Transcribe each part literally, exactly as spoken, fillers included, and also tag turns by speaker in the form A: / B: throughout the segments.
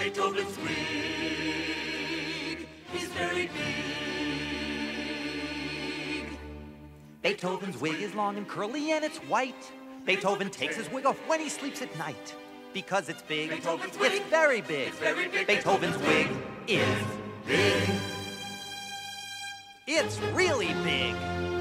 A: Beethoven's wig is very big.
B: Beethoven's wig is long and curly and it's white. Beethoven takes his wig off when he sleeps at night. Because it's big,
A: Beethoven's wig.
B: it's very big.
A: It's very big.
B: Beethoven's wig is big. It's really big.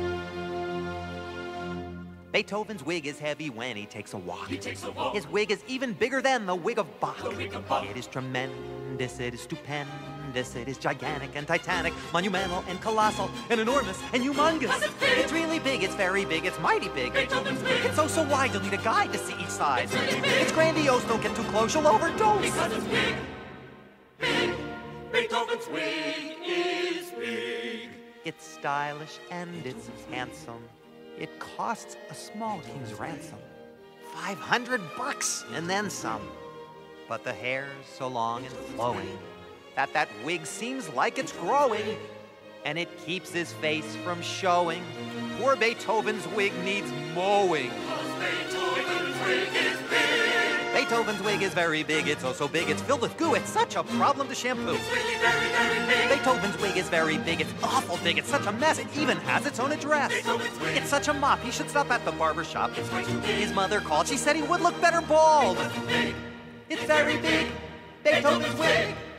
B: Beethoven's wig is heavy when he takes a walk.
A: He takes a walk.
B: His wig is even bigger than the wig of Bach.
A: The wig of Bach.
B: It is tremendous, it is stupendous, it is gigantic and titanic, monumental and colossal, and enormous and humongous.
A: Because it's big.
B: It's really big, it's very big, it's mighty big.
A: Beethoven's wig.
B: It's oh so wide, you'll need a guide to see each side.
A: It's really big.
B: It's grandiose, don't get too close, you'll overdose.
A: Because it's big, big. Beethoven's wig is big.
B: It's stylish and it's handsome. It costs a small king's ransom. Five hundred bucks and then some. But the hair's so long and flowing that that wig seems like it's growing, and it keeps his face from showing. Poor Beethoven's wig needs mowing.
A: Because Beethoven's wig is big.
B: Beethoven's wig is very big, it's oh so big, it's filled with goo, it's such a problem to shampoo.
A: It's really very, very big.
B: Beethoven's wig is very big, it's awful big, it's such a mess, it even has its own address.
A: Beethoven's wig.
B: It's such a mop, he should stop at the barber shop.
A: It's way too big.
B: His mother called, she said he would look better bald.
A: Because it's big.
B: It's very big, Beethoven's wig